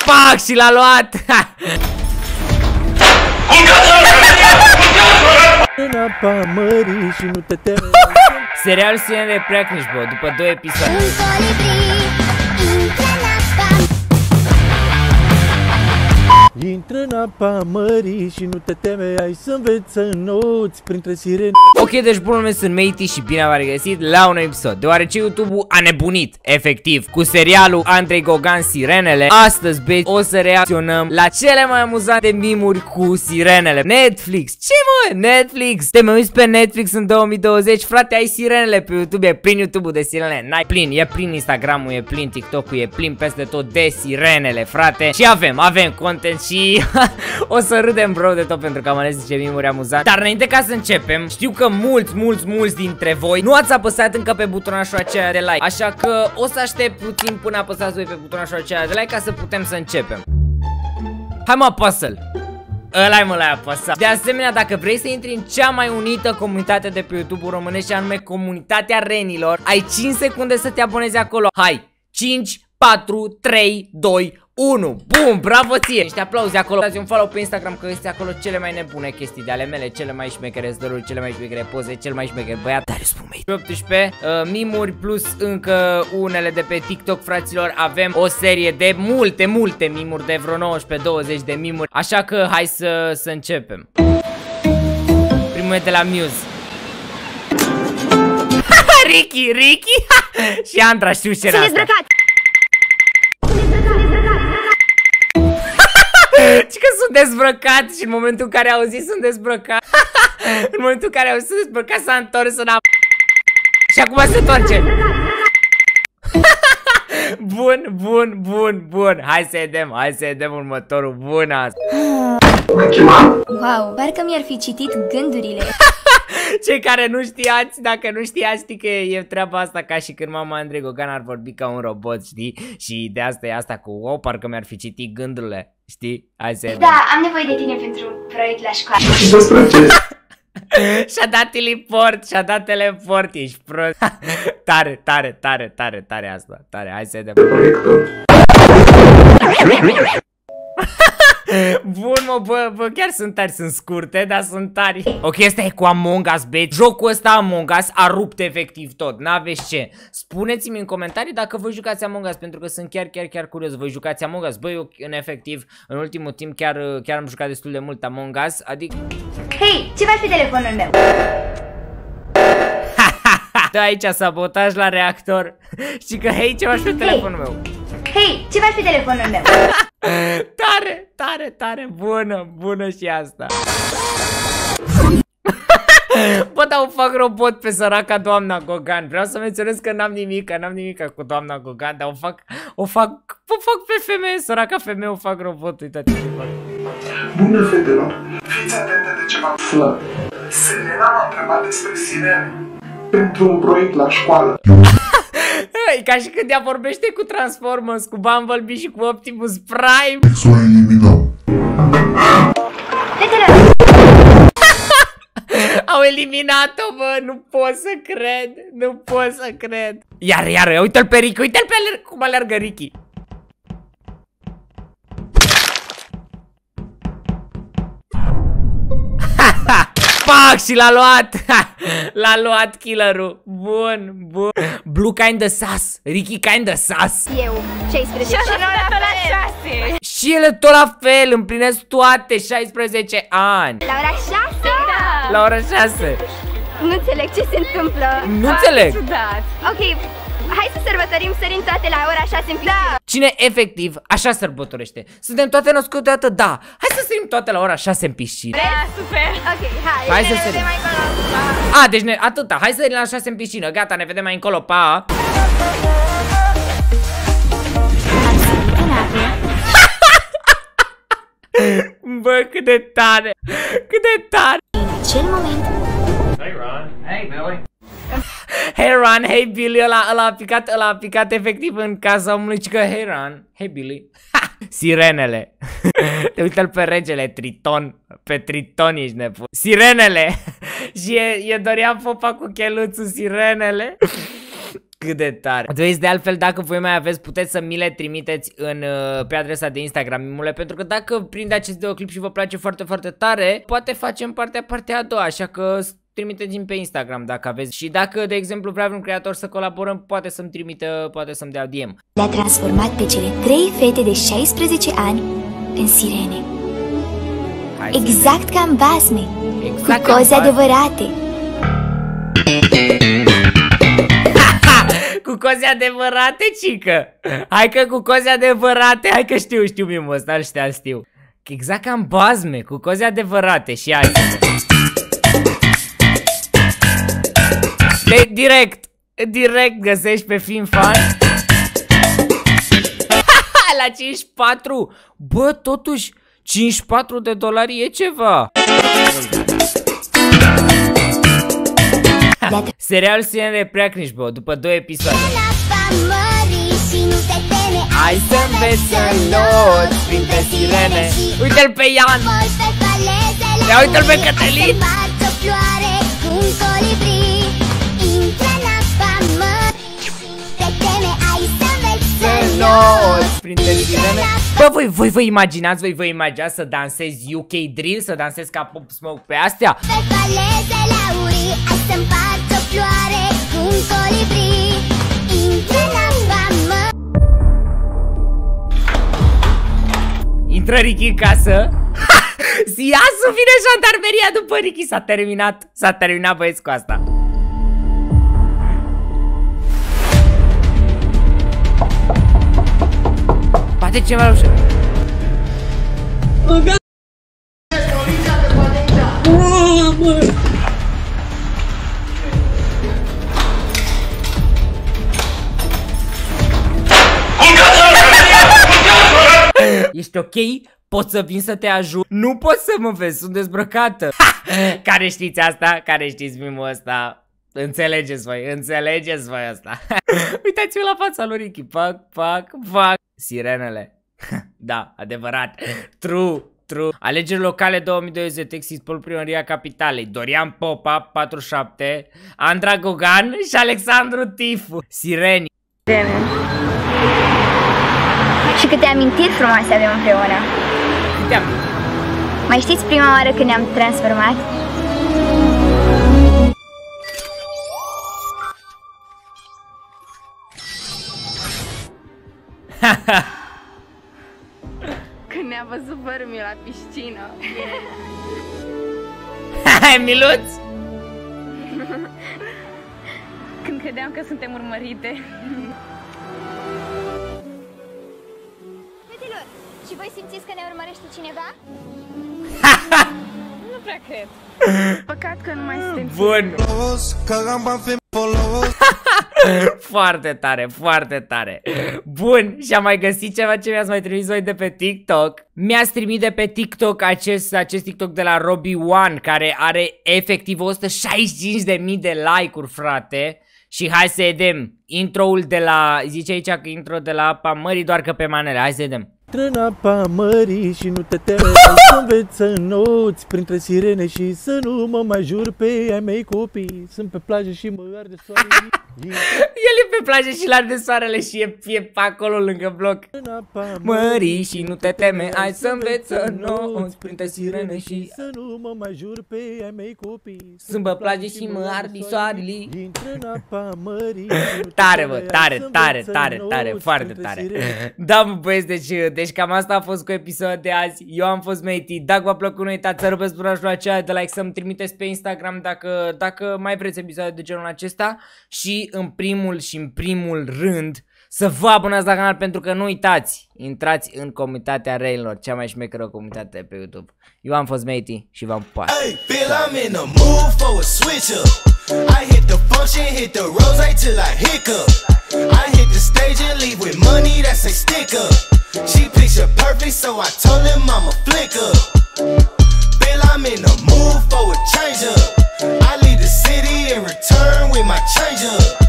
Pac, și l-a luat. Serialul Sirenele prea cringe, bă, după 2 episoade. Intră în apa mării și nu te teme, ai să înveți să noți printre sirene. Ok, deci bunul meu, sunt Matey și bine v-am regăsit la un episod. Deoarece YouTube-ul a nebunit, efectiv, cu serialul Andrei Gogan Sirenele. Astăzi, băieți, o să reacționăm la cele mai amuzante mimuri cu sirenele. Netflix, ce mă? Netflix, te mă uiți pe Netflix în 2020, frate, ai sirenele pe YouTube, e plin YouTube-ul de sirenele. N-ai plin, e plin Instagram-ul, e plin TikTok-ul, e plin peste tot de sirenele, frate. Și avem content și o să râdem, bro, de tot pentru că am ales niște mimuri amuzante. Dar înainte ca să începem, știu că mulți dintre voi nu ați apăsat încă pe butonașul acela de like, așa că o să aștept puțin până apăsați voi pe butonașul acela de like ca să putem să începem. Hai mă, apasă-l! Ăla-i mă, l-ai apăsat. De asemenea, dacă vrei să intri în cea mai unită comunitate de pe YouTube-ul românesc, și anume comunitatea renilor, ai 5 secunde să te abonezi acolo. Hai! 5, 4, 3, 2, 1. Bum, bravo ție. Niște aplauze acolo. Dați un follow pe Instagram că este acolo cele mai nebune chestii de ale mele, cele mai șmechere stăruri, cele mai șmechere poze, cel mai șmecher băiat. Darius Pumei 18 mimuri plus încă unele de pe TikTok, fraților. Avem o serie de multe mimuri, de vreo 19-20 de mimuri. Așa că hai să începem. Primul e de la Muse. Ricky și Andra, știu ce era asta. Și că sunt dezbrăcat și în momentul în care au zis sunt dezbrăcat în momentul în care au zis sunt dezbrăcat s-a întors în și acum se întoarce. Bun. Hai să vedem următorul. Bun asta. Wow, parcă mi-ar fi citit gândurile. Cei care nu știați, dacă nu știați, știi că e treaba asta ca și când mama Andrei Gogan ar vorbi ca un robot, știi? Și de asta e asta cu wow, parcă mi-ar fi citit gândurile, știi? Hai să vedem. Da, am nevoie de tine pentru un proiect la școală. Și-a dat teleport, ești prost. Tare asta, tare, hai să vedem. Bun, mă, bă, chiar sunt tari, sunt scurte, dar sunt tari. Ok, asta e cu Among Us, băi. Jocul ăsta Among Us a rupt efectiv tot, n-aveți ce. Spuneți-mi în comentarii dacă voi jucați Among Us, pentru că sunt chiar curios. Voi jucați Among Us? Băi, eu, în efectiv, în ultimul timp chiar am jucat destul de mult Among Us, adică... Hei, ce faci pe telefonul meu? Da, aici sabotaj la reactor. Știi că, hei, ce faci pe telefonul meu? Hei, ce faci pe telefonul meu? Tare, bună și asta. Bă, dar o fac robot pe săraca doamna Gogan. Vreau să menționez că n-am nimic cu doamna Gogan, dar o fac pe femeie, săraca femeie, o fac robot, uitați ce fac. Bună, fetelor, fiți atente de ce v-am aflat. Selena m-a întrebat despre sirene pentru un proiect la școală. E ca și când ea vorbește cu Transformers, cu Bumblebee și cu Optimus Prime. Să o eliminăm. Fetelor! Au eliminat-o, bă, nu pot să cred. Iar, uite-l pe Ricky, uite-l pe cum alergă Ricky. Pac, și l-a luat. L-a luat killerul. Bun. Blue kinda sus. Ricky kinda sus. Eu, 16 și la 6. Și ele tot la fel, împlinesc toate 16 ani. La ora 6? Da. La ora 6. Nu înțeleg ce se întâmplă. Nu înțeleg. Ok, hai să sărbătorim sărind toate la ora 6 în piscină. Cine efectiv așa sărbătorește? Suntem toate născute deodată, da. Hai să sărim toate la ora 6 în piscină. Da, super. Ok, hai să ne sărim. vedem mai încolo. A, deci atâta, hai să sărim la 6 în piscină. Gata, ne vedem mai încolo, pa. Bă, cât de tare. În acel moment. Hey Ron. Hey Billy. Hey Ron, hey Billy, ăla a picat efectiv în casa omului, că hey Ron, hey Billy. Sirenele. Te uită-l pe regele Triton. Pe Triton ești nebun. Sirenele. Și e Dorian Popa cu cheluțul, sirenele. Cât de tare. Vezi, de altfel, dacă voi mai aveți, puteți să mi le trimiteți pe adresa de Instagram, mimule, pentru că dacă prinde acest videoclip și vă place foarte, foarte tare, poate facem partea a doua, așa că trimiteți-mi pe Instagram dacă aveți. Și dacă, de exemplu, vrea vreun creator să colaborăm, poate să-mi trimită, poate să-mi dea DM. Le-a transformat pe cele 3 fete de 16 ani în sirene. Exact ca în basme, exact cu coze adevărate. Cu coze adevărate, cică. Hai că cu coze adevărate. Hai că știu mimul ăsta, îl știu. Exact ca în basme, cu coze adevărate. Și hai. Direct găsești pe FinFan. La 54. Bă, totuși $54 e ceva. Serialul Sirenele prea cringe, bă, după 2 episoade. Hai să înveți să noți printre sirene. Uite-l pe Ian. Ia uite-l pe Cătălin. Bă, voi vă imaginați, să dansezi UK Drill, să dansezi ca Pop Smoke pe astea? Intră Ricky în casă. Iasu, vine jandarmeria după Ricky. S-a terminat băieți cu asta. Bate ceva la ușă. Ești ok? Pot să vin să te ajut? Nu pot să mă vezi, sunt dezbrăcată. Care știți asta? Care știți mimul ăsta? Înțelegeți voi asta. Uitați-vă la fața lui Ricky. Pac. Sirenele. Da, adevărat. True. Alegeri locale 2020, exist pe primăria capitalei. Dorian Popa, 47, Andra Gogan și Alexandru Tifu. Sireni. Și câte amintiri frumoase avem împreună. Câte amintiri? Mai știți prima oară când ne-am transformat? Când ne-a văzut vărmii la piscină. Hai, Miluț! Când credeam că suntem urmărite. Fetelor, și voi simțiți că ne urmărește cineva? Nu prea cred. Păcat că nu mai suntem. Bun! Foarte tare. Bun, și am mai găsit ceva ce mi-ați mai trimis voi de pe TikTok. Mi-ați trimis de pe TikTok acest TikTok de la Robbie One, care are efectiv 165.000 de like-uri, frate. Și hai să vedem intro-ul de la, zice aici că intro de la Apa Mării, doar că pe manele, hai să vedem. Intră în apa mării și nu te teme, să înveți să noți printre sirene și să nu mă mai jur pe ai mei copii. Sunt pe plajă și mă arde soarele. El e pe plajă și l-arde soarele și e pe acolo lângă bloc. În apa mării și nu te teme, hai să înveți să noți printre sirene și să nu mă mai jur pe ai mei copii. Sunt pe plajă și mă arde soarele. Intră în apa mării. Tare, bă, tare, foarte tare. Da, mă, băieți, deci cam asta a fost cu episodul de azi. Eu am fost Matey. Dacă v-a plăcut, nu uitați să răbesc butonul aceea de like, să-mi trimiteți pe Instagram dacă mai vreți episoade de genul acesta. Și în primul rând să vă abonați la canal, pentru că nu uitați, intrați în comunitatea Railor, cea mai șmecheră comunitate pe YouTube. Eu am fost Matey și v-am pupat. I hit the function, hit the rose till I hiccup. I hit the stage and leave with money that's a sticker. She picture perfect, so I told him I'm a flicker. Feel I'm in the mood for a change up. I leave the city and return with my change up.